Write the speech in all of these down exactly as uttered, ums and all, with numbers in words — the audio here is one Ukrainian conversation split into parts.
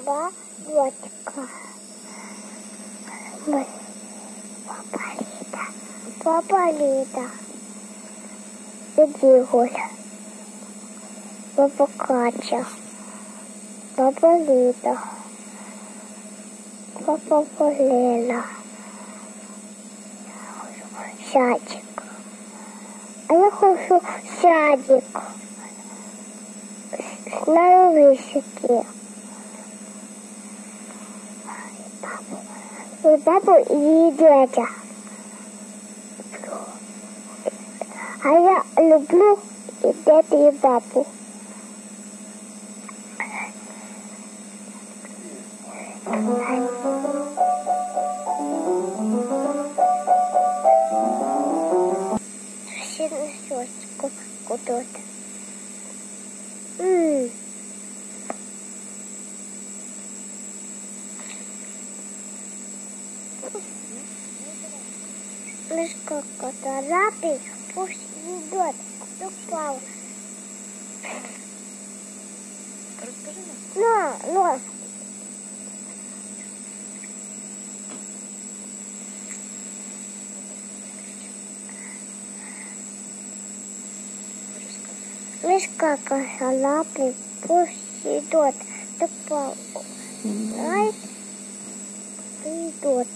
два годика. Мы папа Лида, папа Лида, иди гуля, папа Катя, папа Лида, папа Лена, садик. А я хочу садик на высоке. И папу, и дядя. А я люблю и дядю, и папу. Все на сёску куда-то. М-м. Мышка кота-лапый, пусть идет, упал. Расскажи нам. На, нос. Мышка кота-лапый, пусть идет, упал. Ай, идет.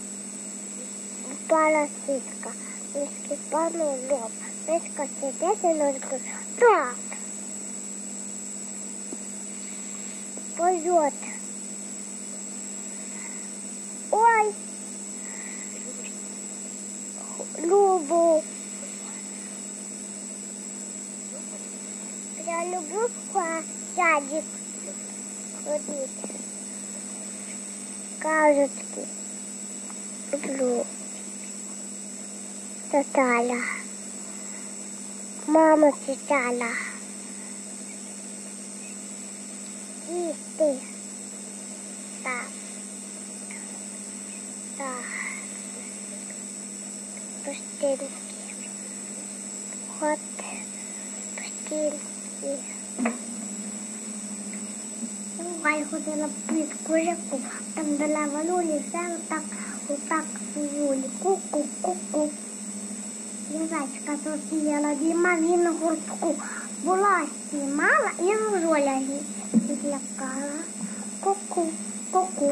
Упала ситка, мышки спану лоб, мышка сидит и ножку. Так. Поет. Ой. Люблю. Я люблю в садик ходить. Кажется, люблю. Таталя. Мама читала. И ты. Так. Так. Пустинки. Вот. Пустинки. Ой, ходила під куряку. Там дала валюлі, все отак, отак сужулі. Ку-ку-ку-ку. Я зайчика зустріла, Діма він на гуртку. Була знімала і ружоля злякала. Ку-ку, ку-ку.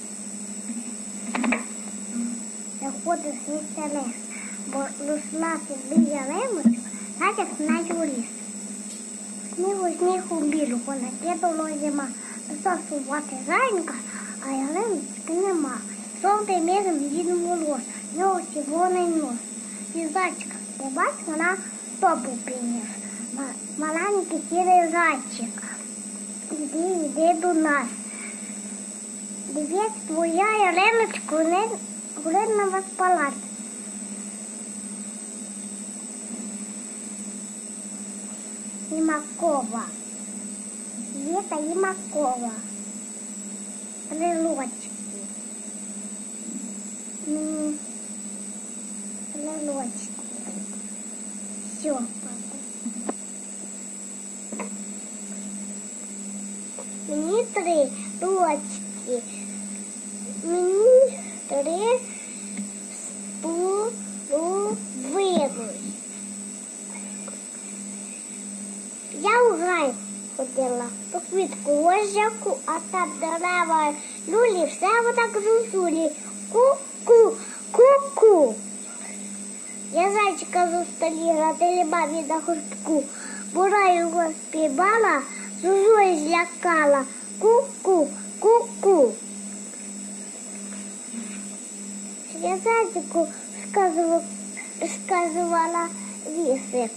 Заходиш в місце лес, бо росла собі ялиночка, так як на ліс. Снігу, снігу білого накидало зима. Засувати зайнька, а ялиночки нема. Жовтий міром їдем волос, його червоний нос. І зайчика, ти бачиш, вона стопу приніс. Маленький сірий зайчик, іди, іди до нас. Дивись, твоя ялиночка, гулять на вас палац. Імакова. Віта Імакова. Прилочки. Прилочки. Все, папа. Мені три ручки. Мені три половини. Я у гай ходила по квітку ложаку, а там дерева люлі, все отак зусулі. Ку-ку, ку-ку. Я зайчика зустріла, телеба від гуртку. Бура його співала, зузулі злякала. Ку-ку, ку-ку. Я зайчику сказувала, сказувала вісик.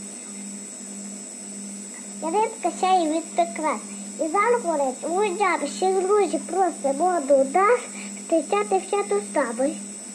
Яринка сяє від прикрас. І зал горить, уїжджати, ще друзі просто воду дасть, зустрічати всяку стабель.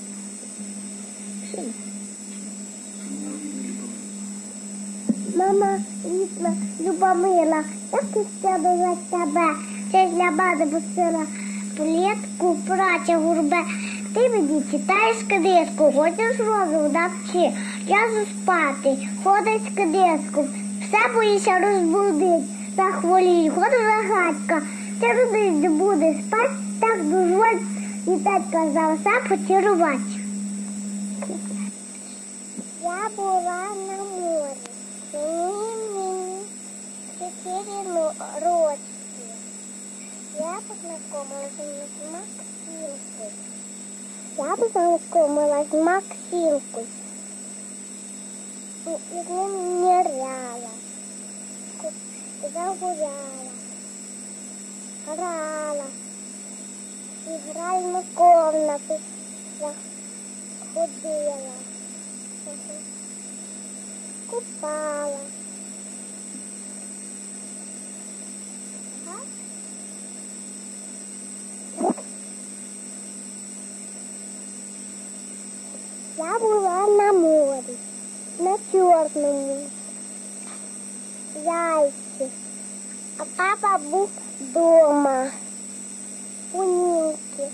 Мама рідна, Любомила, як ти сяду за тебе, це ж для мене бусила плітку, праця гурбе. Ти мені читаєш книжку, хочеш розум навчи, я спати, ходить книжку. Все боїся розбудить, захворій, ходу загадка, Ти родись буде спати, так дозволь і татка завса поцілувати. Я була на морі, мені чотири рочки. Я познайомилася з Максимкою. Я познайомилася з Максимкою. І з ним ныряла, загуляла, грала, играли на комнаты, ходила, купала. Я була на морі, на Чорному, Яйці, а папа був вдома, у Нінки.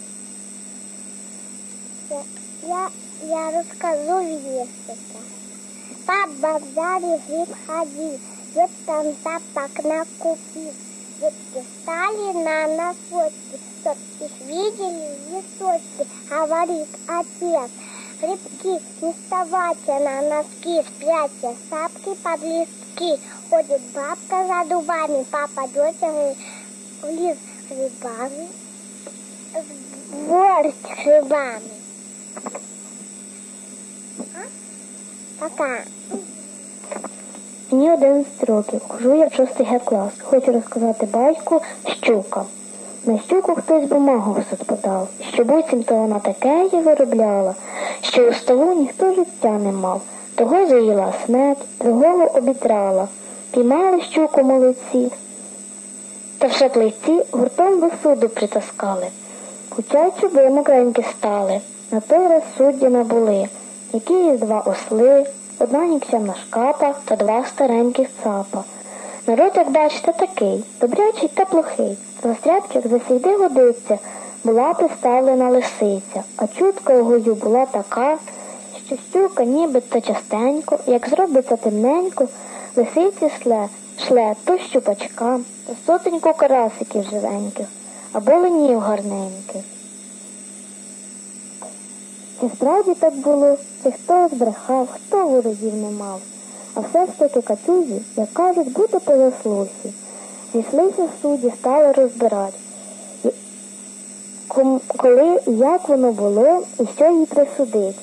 Я, я розкажу віршика. Папа взял и гриб ходил, вот там тапок накупил, ветки стали на носочки, чтоб их видели листочки, говорит отец. Грибки не вставайте на носки, спрячьте сапки под листки. Ходит бабка за дубами, папа дочери в лес грибами, в горсть грибами. Пока. Мені одинадцять років, хожу я в шостий Г клас. Хочу розказати байку «Щука». На щуку хтось бумагу в сад подав, що буцімто вона таке її виробляла, що у ставу ніхто життя не мав. Того заїла смерть, другого обідрала. Піймали щуку молодці, та в шаплиці гуртом до суду притаскали. Хоча й чуби мокренькі стали, на той раз судді набули, які є два осли, одна нікчемна шкапа та два стареньких цапа. Народ, як бачите, такий, добрячий та плохий. Застрядки, як засійди годиться, була приставлена лисиця, а чутка у гою була така, що щука нібито частенько, як зробиться темненько, лисиці шле, шле то щупачка, то сотеньку карасиків живеньких, або ленів гарненьких. Чи справді так було, чи хто збрехав, хто ворогів не мав? А все ж таки катюзі, як кажуть, буде по заслусі. Зійшлися судді, стали розбирати, коли і як воно було, і що їй присудить.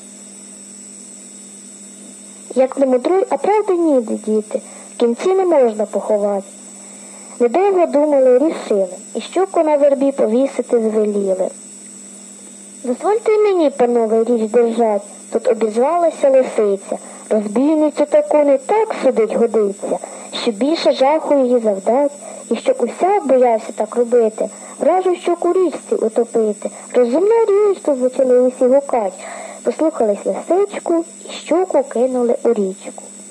Як не мудруй, а правди ніде, діти, в кінці не можна поховати. Недовго думали, рішили, і щуку на вербі повісити звеліли. Дозвольте й мені, панове, річ держать, тут обізвалася лисиця. Розбійницю таку не так судить годиться, щоб більше жаху її завдать, і щоб усяк боявся так робити, вражу щуку у річці утопити. Розумна річ, тут почали усі гукать. Послухались лисичку і щуку кинули у річку.